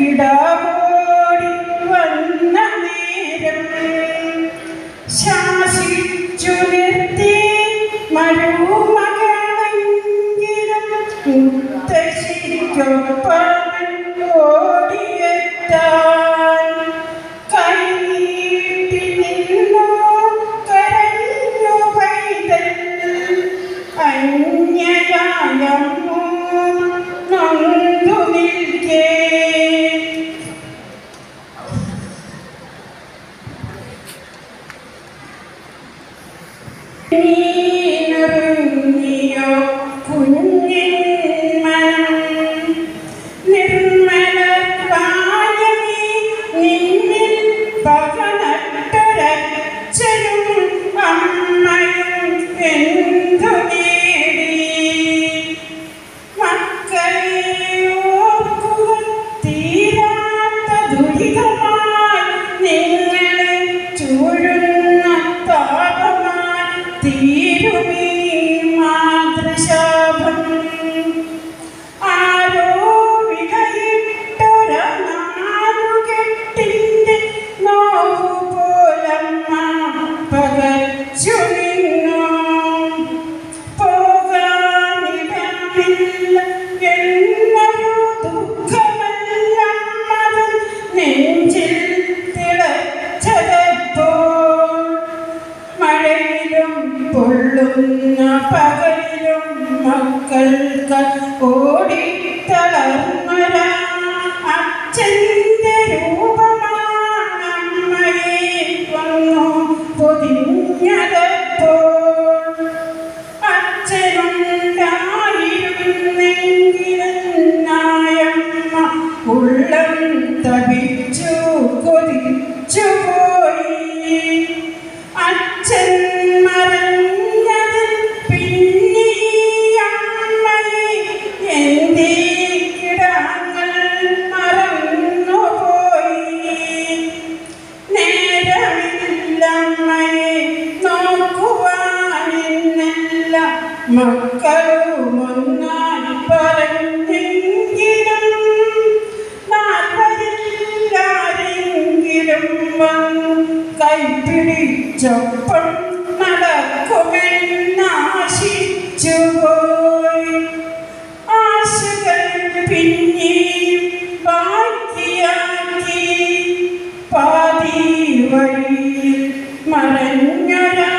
വിടാവോടി വന്ന നേരം ശാസിച്ചു നിർത്തി മരുമകളെങ്കിലും മുത്തശ്ശിക്കൊപ്പം ഓടിയെത്താൻ കൈനീട്ടി നിന്നു കരഞ്ഞു പൈതൽ അന്യയായ നൊന്തു നിൽക്കേ. നീനൊരുങ്ങിയോ കുഞ്ഞിൻ മനം നിർമ്മലമായ നിന്നിൽ പകനട്ടൊരച്ഛനും അമ്മയും എന്തു നേടി. മക്കളെ ഓർക്കുക തീരാത്ത ദുരിതമായി നിങ്ങളെ ചൂഴുന്ന താപമായി തീരുമീ മാതൃശാപം. ആരോ വിലയിട്ടൊര നാലുകെട്ടിന്റെ നോവു പോലമ്മ പകച്ചു നിന്നു. പോകാനിടമില്ല എന്നൊരു ദുഃഖമെല്ലാം നെഞ്ചിൽ തിളച്ചതപ്പോൾ മഴയിലും പൊള്ളുന്ന പകലിലും മക്കൾക്ക് ഓടിത്തളർന്നര അച്ഛൻ്റെ രൂപമാണ് അമ്മയെ വന്നു പൊതിഞ്ഞതപ്പോൾ. അച്ഛനുണ്ടായിരുന്നെങ്കിലും നായമ്മ ഉള്ളം തപിച്ചു കൊതിച്ചു പോയി. അച്ഛൻ മറഞ്ഞതിൽ പിന്നെ അമ്മയെ എന്തേ കിടാങ്ങൾ മറന്നുപോയി. നേരമില്ലമ്മയെ നോക്കുവാനിന്നല്ല മക്കളുമൊന്നായി പറഞ്ഞെങ്കിലും നാൽവരില്ലാരെങ്കിലും വന്നു കൈപിടിച്ചൊപ്പം നടക്കുമെന്നാശിച്ചുപോയി. ആശകൾ പിന്നെയും ബാക്കിയാക്കി പാതി വഴിയിൽ മറഞ്ഞൊരാ